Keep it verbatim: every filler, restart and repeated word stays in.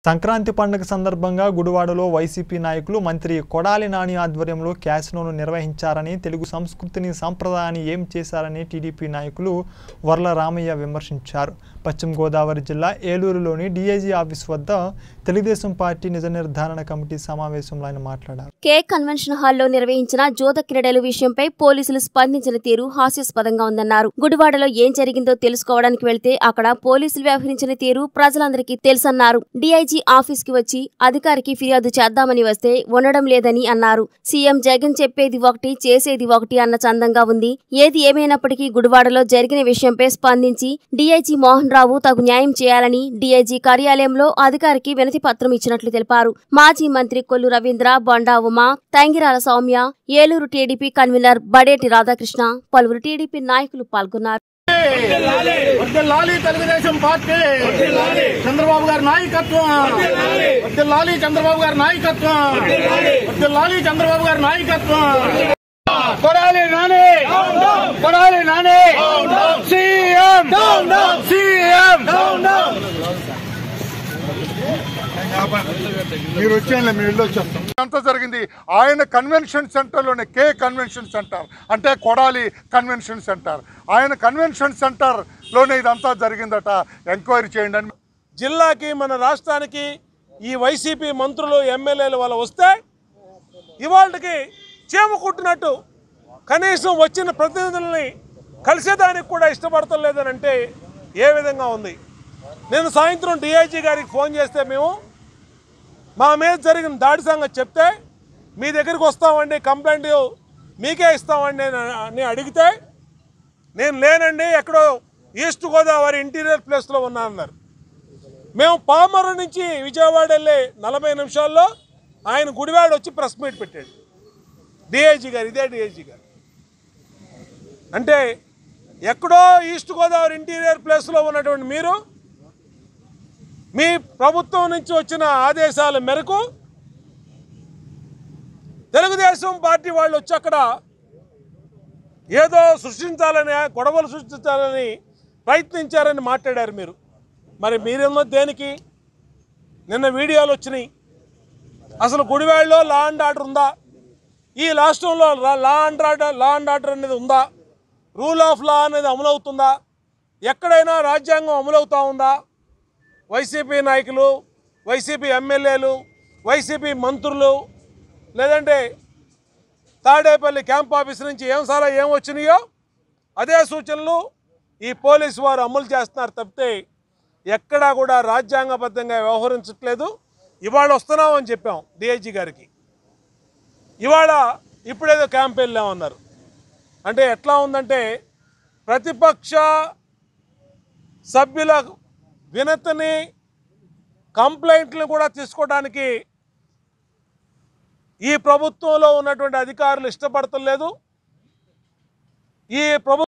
సంక్రాంతి పండుగ సందర్భంగా గుడివాడలో వైసీపీ నాయకులు మంత్రి కొడాలి నాని ఆధ్వర్యంలో క్యాసినోను నిర్వహించారని, తెలుగు సంస్కృతిని సంప్రదాయాన్ని ఏం చేశారని టీడీపీ నాయకులు వర్ల రామయ్య విమర్శించారు. పశ్చిమ గోదావరి జిల్లా ఏలూరులోని డీఐజీ ఆఫీస్ వద్ద తెలుగుదేశం పార్టీ నిజ నిర్ధారణ కమిటీ సమావేశంలో ఆయన మాట్లాడారు. కే కన్వెన్షన్ హాల్లో నిర్వహించిన జోద క్రీడల విషయంపై పోలీసులు స్పందించిన తీరు హాస్యాస్పదంగా ఉందన్నారు. గుడివాడలో ఏం జరిగిందో తెలుసుకోవడానికి వెళ్తే అక్కడ పోలీసులు వ్యవహరించిన తీరు ప్రజలందరికీ తెలుసన్నారు. డీఐజీ ఆఫీస్ కి వచ్చి అధికారికి ఫిర్యాదు చేద్దామని వస్తే ఉండడం లేదని అన్నారు. సీఎం జగన్ చెప్పేది ఒకటి, చేసేది ఒకటి అన్న చందంగా ఉంది. ఏది ఏమైనప్పటికీ గుడివాడలో జరిగిన విషయంపై స్పందించి డీఐజీ మోహన్ రావు తగు న్యాయం చేయాలని డీఐజీ కార్యాలయంలో అధికారికి వినతి పత్రం ఇచ్చినట్లు తెలిపారు. మాజీ మంత్రి కొల్లు రవీంద్ర, బొండా ఉమా, తంగిరాల సౌమ్య, ఏలూరు టీడీపీ కన్వీనర్ బడేటి రాధాకృష్ణ, పలువురు టీడీపీ నాయకులు పాల్గొన్నారు. తెలుగుదేశం పార్టీ చంద్రబాబు గారి నాయకత్వం, వర్ధిల్లాలి చంద్రబాబు గారి నాయకత్వం, వర్ధిల్లాలి చంద్రబాబు గారి నాయకత్వం. Kodali Nani, Kodali Nani, CM CM. మీరు వచ్చేయండి, మీరు ఇల్లు వచ్చేస్తాం. అంతా జరిగింది ఆయన కన్వెన్షన్ సెంటర్లోనే, కే కన్వెన్షన్ సెంటర్ అంటే కొడాలి కన్వెన్షన్ సెంటర్. ఆయన కన్వెన్షన్ సెంటర్లోనే ఇదంతా జరిగిందట. ఎంక్వైరీ చేయండి అని జిల్లాకి, మన రాష్ట్రానికి ఈ వైసీపీ మంత్రులు, ఎమ్మెల్యేలు వాళ్ళు వస్తే ఇవాళకి చీమ కుట్టినట్టు కనీసం వచ్చిన ప్రతినిధుల్ని కలిసేదానికి కూడా ఇష్టపడటం లేదని అంటే ఏ విధంగా ఉంది? నేను సాయంత్రం డీఐజీ గారికి ఫోన్ చేస్తే, మేము మా మీద జరిగిన దాడి సంగతి చెప్తే, మీ దగ్గరికి వస్తామండి, కంప్లైంట్ మీకే ఇస్తామండి అని అడిగితే, నేను లేనండి, ఎక్కడో ఈస్ట్ గోదావరి ఇంటీరియర్ ప్లేస్లో ఉన్నానన్నారు. మేము పామరు నుంచి విజయవాడ వెళ్ళే నలభై నిమిషాల్లో ఆయన గుడివాడ వచ్చి ప్రెస్ మీట్ పెట్టాడు డిఐజీ గారు. ఇదే డిఐజీ గారు అంటే ఎక్కడో ఈస్ట్ గోదావరి ఇంటీరియర్ ప్లేస్లో ఉన్నటువంటి మీరు మీ ప్రభుత్వం నుంచి వచ్చిన ఆదేశాల మేరకు తెలుగుదేశం పార్టీ వాళ్ళు వచ్చి అక్కడ ఏదో సృష్టించాలని, గొడవలు సృష్టించాలని ప్రయత్నించారని మాట్లాడారు మీరు. మరి మీరేమో దేనికి? నిన్న వీడియోలు వచ్చినాయి. అసలు గుడివాడలో లా అండ్ ఆర్డర్ ఉందా? ఈ రాష్ట్రంలో law and order law and order అనేది ఉందా? రూల్ ఆఫ్ లా అనేది అమలవుతుందా? ఎక్కడైనా రాజ్యాంగం అమలవుతూ ఉందా? వైసీపీ నాయకులు, వైసీపీ ఎమ్మెల్యేలు, వైసీపీ మంత్రులు, లేదంటే తాడేపల్లి క్యాంప్ ఆఫీస్ నుంచి ఏం సారా ఏం వచ్చినాయో అదే సూచనలు ఈ పోలీసు వారు అమలు చేస్తున్నారు తప్పితే ఎక్కడా కూడా రాజ్యాంగబద్ధంగా వ్యవహరించట్లేదు. ఇవాళ వస్తున్నామని చెప్పాం డిఐజీ గారికి, ఇవాళ ఇప్పుడేదో క్యాంప్ వెళ్ళామన్నారు. అంటే ఎట్లా ఉందంటే, ప్రతిపక్ష సభ్యుల వినతిని, కంప్లైంట్లను కూడా తీసుకోవడానికి ఈ ప్రభుత్వంలో ఉన్నటువంటి అధికారులు ఇష్టపడతలేదు. ఈ ప్రభు